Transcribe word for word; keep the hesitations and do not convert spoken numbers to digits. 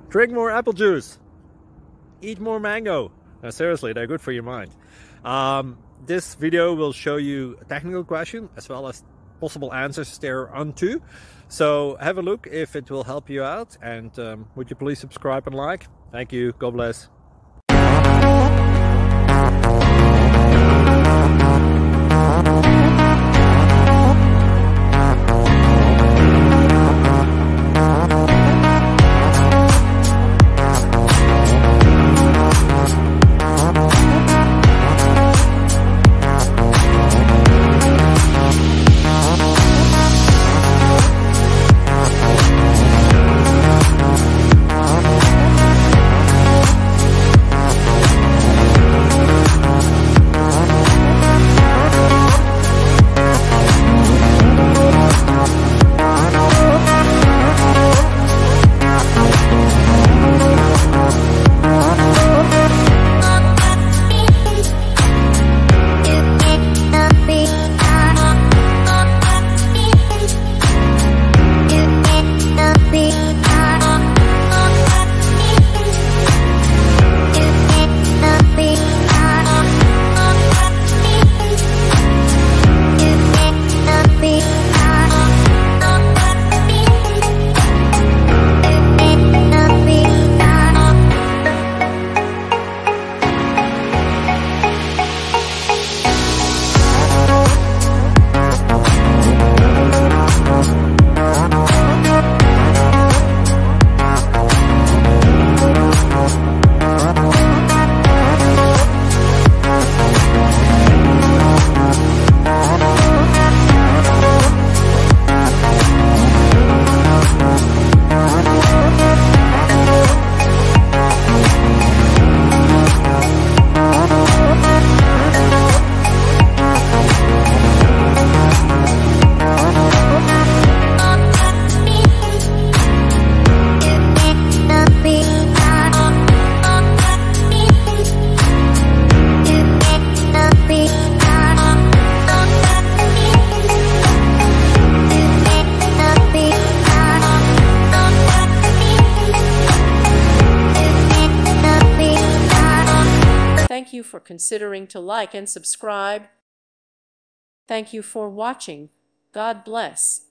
Drink more apple juice. Eat more mango. No, seriously, they're good for your mind. Um, this video will show you a technical question as well as possible answers thereunto. So have a look if it will help you out, and um, would you please subscribe and like? Thank you. God bless. Thank you for considering to like and subscribe. Thank you for watching. God bless.